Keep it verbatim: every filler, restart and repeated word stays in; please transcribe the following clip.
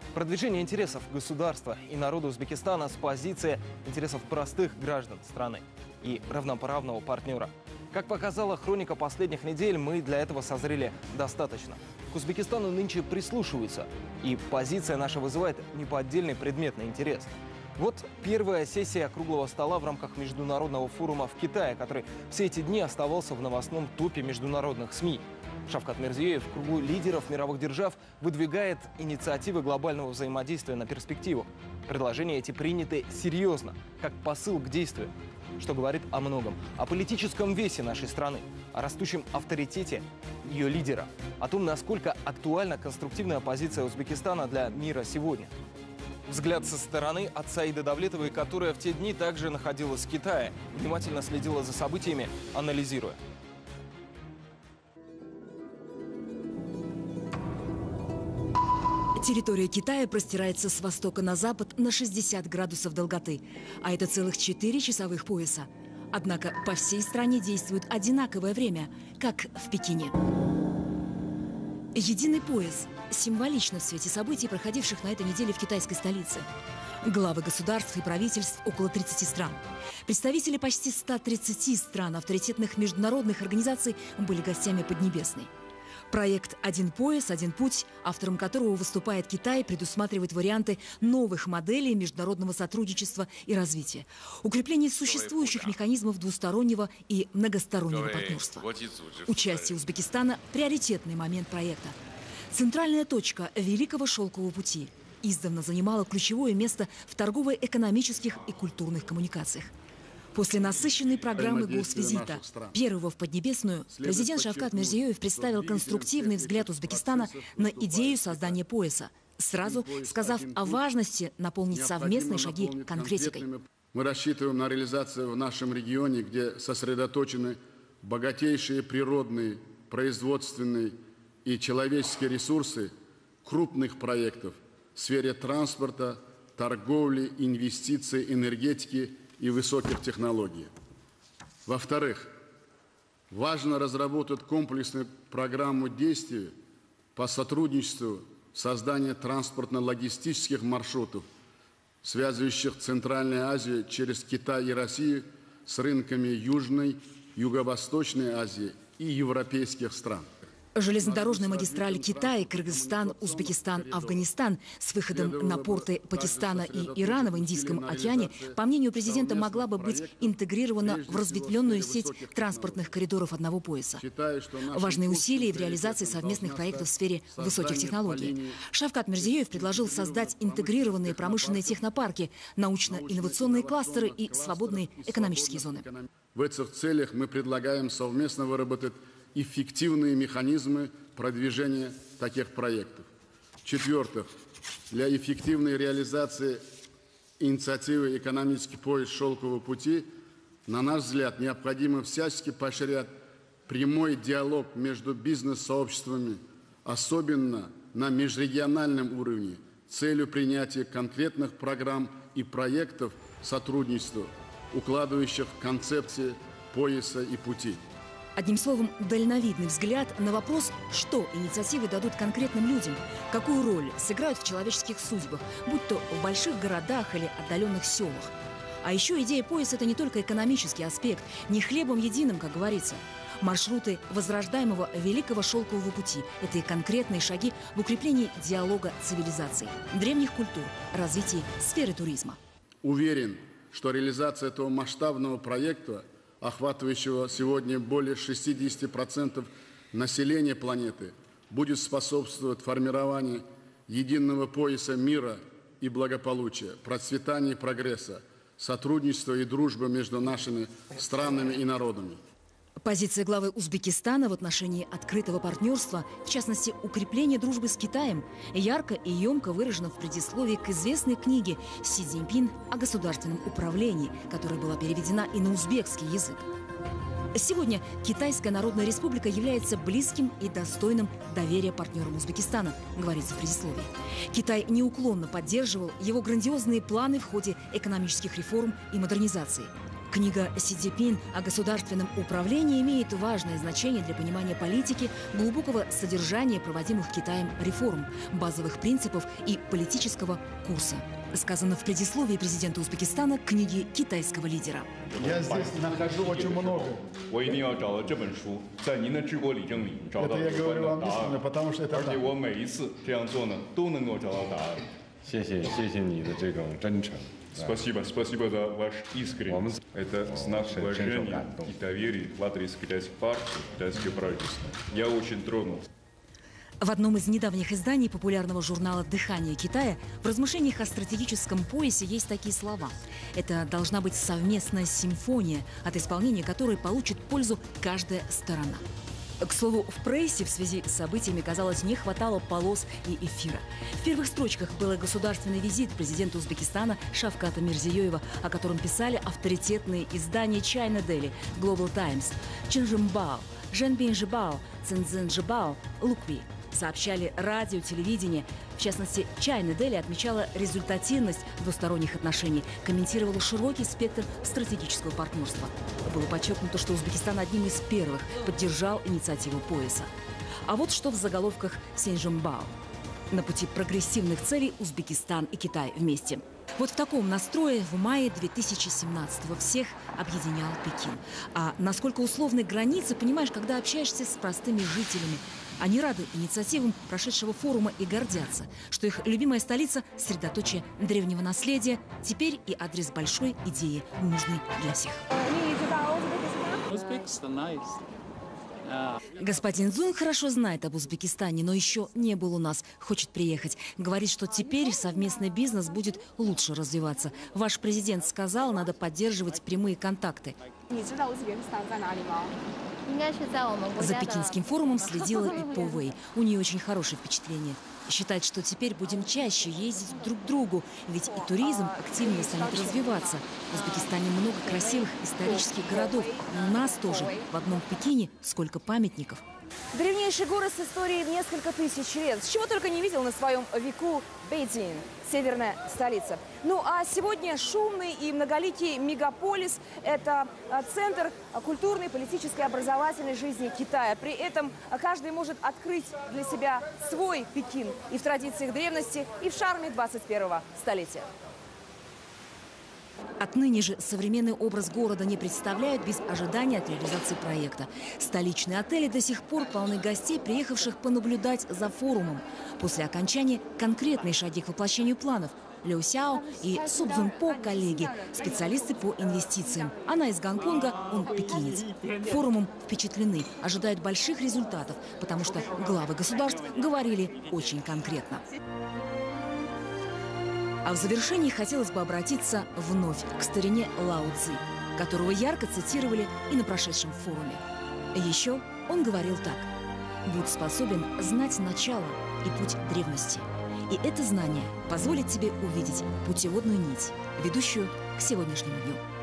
Продвижение интересов государства и народа Узбекистана с позиции интересов простых граждан страны и равноправного партнера. Как показала хроника последних недель, мы для этого созрели достаточно. К Узбекистану нынче прислушиваются, и позиция наша вызывает неподдельный предметный интерес. Вот первая сессия круглого стола в рамках международного форума в Китае, который все эти дни оставался в новостном топе международных СМИ. Шавкат Мирзиёев в кругу лидеров мировых держав выдвигает инициативы глобального взаимодействия на перспективу. Предложения эти приняты серьезно, как посыл к действию, что говорит о многом. О политическом весе нашей страны, о растущем авторитете ее лидера, о том, насколько актуальна конструктивная позиция Узбекистана для мира сегодня. Взгляд со стороны от Саиды Давлетовой, которая в те дни также находилась в Китае, внимательно следила за событиями, анализируя. Территория Китая простирается с востока на запад на шестьдесят градусов долготы, а это целых четыре часовых пояса. Однако по всей стране действует одинаковое время, как в Пекине. Единый пояс символично в свете событий, проходивших на этой неделе в китайской столице. Главы государств и правительств около тридцати стран. Представители почти ста тридцати стран авторитетных международных организаций были гостями Поднебесной. Проект «Один пояс, один путь», автором которого выступает Китай, предусматривает варианты новых моделей международного сотрудничества и развития, укрепление существующих механизмов двустороннего и многостороннего партнерства. Участие Узбекистана – приоритетный момент проекта. Центральная точка Великого Шелкового пути издавна занимала ключевое место в торгово-экономических и культурных коммуникациях. После насыщенной программы госвизита, первого в Поднебесную, президент Шавкат Мирзиёев представил конструктивный взгляд Узбекистана на идею создания пояса, сразу сказав о важности наполнить совместные шаги конкретикой. Мы рассчитываем на реализацию в нашем регионе, где сосредоточены богатейшие природные, производственные и человеческие ресурсы, крупных проектов в сфере транспорта, торговли, инвестиций, энергетики и высоких технологий. Во-вторых, важно разработать комплексную программу действий по сотрудничеству в создании транспортно-логистических маршрутов, связывающих Центральную Азию через Китай и Россию с рынками Южной, Юго-Восточной Азии и европейских стран. Железнодорожная магистраль Китай, Кыргызстан, Узбекистан, Афганистан с выходом на порты Пакистана и Ирана в Индийском океане, по мнению президента, могла бы быть интегрирована в разветвленную сеть транспортных коридоров одного пояса. Важные усилия в реализации совместных проектов в сфере высоких технологий. Шавкат Мирзиёев предложил создать интегрированные промышленные технопарки, научно-инновационные кластеры и свободные экономические зоны. В этих целях мы предлагаем совместно выработать эффективные механизмы продвижения таких проектов. В-четвертых, для эффективной реализации инициативы «Экономический пояс Шелкового пути», на наш взгляд, необходимо всячески поощрять прямой диалог между бизнес-сообществами, особенно на межрегиональном уровне, с целью принятия конкретных программ и проектов сотрудничества, укладывающих концепции пояса и пути. Одним словом, дальновидный взгляд на вопрос, что инициативы дадут конкретным людям, какую роль сыграют в человеческих судьбах, будь то в больших городах или отдаленных селах. А еще идея пояса – это не только экономический аспект, не хлебом единым, как говорится. Маршруты возрождаемого Великого Шелкового пути – это и конкретные шаги в укреплении диалога цивилизаций, древних культур, развитии сферы туризма. Уверен, что реализация этого масштабного проекта, охватывающего сегодня более шестидесяти процентов населения планеты, будет способствовать формированию единого пояса мира и благополучия, процветания и прогресса, сотрудничества и дружбы между нашими странами и народами. Позиция главы Узбекистана в отношении открытого партнерства, в частности, укрепления дружбы с Китаем, ярко и емко выражена в предисловии к известной книге Си Цзиньпин о государственном управлении, которая была переведена и на узбекский язык. Сегодня Китайская Народная Республика является близким и достойным доверия партнером Узбекистана, говорится в предисловии. Китай неуклонно поддерживал его грандиозные планы в ходе экономических реформ и модернизации. К Книга Си Цзиньпин о государственном управлении имеет важное значение для понимания политики, глубокого содержания проводимых Китаем реформ, базовых принципов и политического курса. Сказано в предисловии президента Узбекистана к книге китайского лидера. Я здесь нахожу очень много. Это я говорю вам искренне, потому что это так. 这样做呢，都能够找到答案。 谢谢，谢谢你的这种真诚。 Спасибо, спасибо за ваш искренность. Это знак уважения и доверия в адрес китайской партии, китайского правительства. Я очень тронут. В одном из недавних изданий популярного журнала «Дыхание Китая» в размышлениях о стратегическом поясе есть такие слова. Это должна быть совместная симфония, от исполнения которой получит пользу каждая сторона. К слову, в прессе в связи с событиями, казалось, не хватало полос и эфира. В первых строчках был государственный визит президента Узбекистана Шавката Мирзиёева, о котором писали авторитетные издания China Daily, Global Times, Чинжимбао, Женбинжибао, Цинцзинжибао, Лукви. Сообщали радио, телевидение. В частности, China Daily отмечала результативность двусторонних отношений, комментировала широкий спектр стратегического партнерства. Было подчеркнуто, что Узбекистан одним из первых поддержал инициативу пояса. А вот что в заголовках Синьчжэньбао. На пути прогрессивных целей Узбекистан и Китай вместе. Вот в таком настрое в мае две тысячи семнадцатого всех объединял Пекин. А насколько условны границы, понимаешь, когда общаешься с простыми жителями. Они рады инициативам прошедшего форума и гордятся, что их любимая столица – средоточие древнего наследия, теперь и адрес большой идеи, нужной для всех. Господин Цзун хорошо знает об Узбекистане, но еще не был у нас, хочет приехать. Говорит, что теперь совместный бизнес будет лучше развиваться. Ваш президент сказал, надо поддерживать прямые контакты. За пекинским форумом следила и По Вэй. У нее очень хорошее впечатление. Считает, что теперь будем чаще ездить друг к другу, ведь и туризм активнее станет развиваться. В Узбекистане много красивых исторических городов. И у нас тоже в одном Пекине сколько памятников. Древнейший город с историей в несколько тысяч лет. С чего только не видел на своем веку Бейджин, северная столица. Ну а сегодня шумный и многоликий мегаполис – это центр культурной, политической, образовательной жизни Китая. При этом каждый может открыть для себя свой Пекин и в традициях древности, и в шарме двадцать первого столетия. Отныне же современный образ города не представляют без ожидания от реализации проекта. Столичные отели до сих пор полны гостей, приехавших понаблюдать за форумом. После окончания конкретные шаги к воплощению планов. Лю Сяо и Су Цзуньпо – коллеги, специалисты по инвестициям. Она из Гонконга, он пекинец. Форумом впечатлены, ожидают больших результатов, потому что главы государств говорили очень конкретно. А в завершении хотелось бы обратиться вновь к старине Лао Цзи, которого ярко цитировали и на прошедшем форуме. Еще он говорил так: «Будь способен знать начало и путь древности. И это знание позволит тебе увидеть путеводную нить, ведущую к сегодняшнему дню».